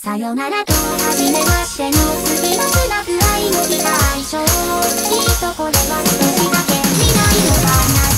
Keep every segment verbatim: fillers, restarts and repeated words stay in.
さよならと初めましての次のスラフ愛の日が相性きっとこれは少しだけ未来の話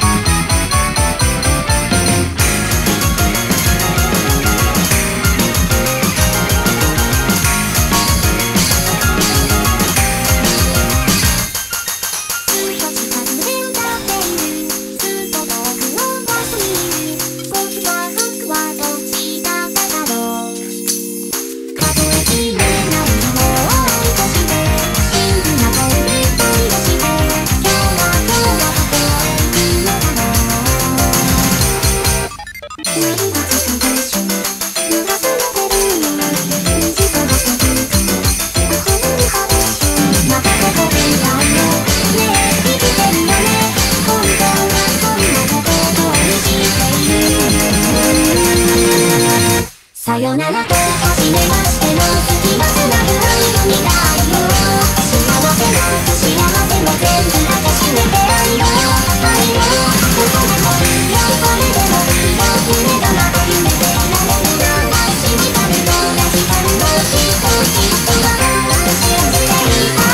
さよならと初めましての月のつなぐ愛の未来を幸せな不幸せも全部抱きしめて愛を愛をどこでもいいよそれでもいいよ夢がまだ夢でいられるなら信じたるような時間もきっときっとわからん信じていた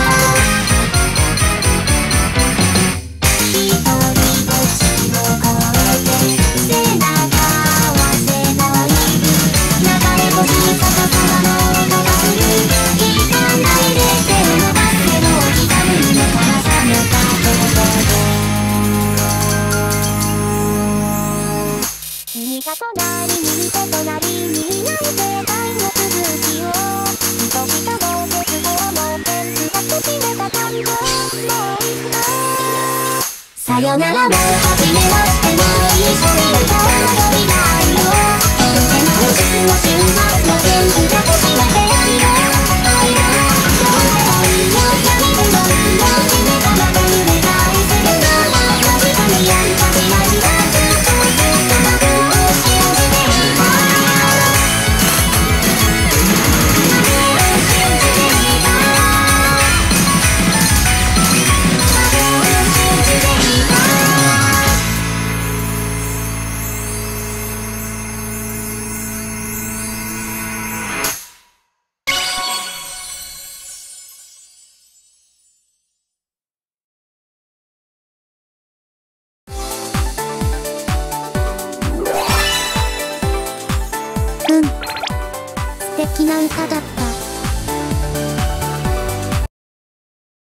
一人ぼっちを越えて背中合わせの流れ星さささの音がする聞かないで手を伸ばすけど刻むのからさめた君が隣にいて隣にいない世界の続きを愛しさの絶望の点数が決めた感情もう一度さよならも初めましても一緒に歌おうよ未来を突然の週末の全部が欲しい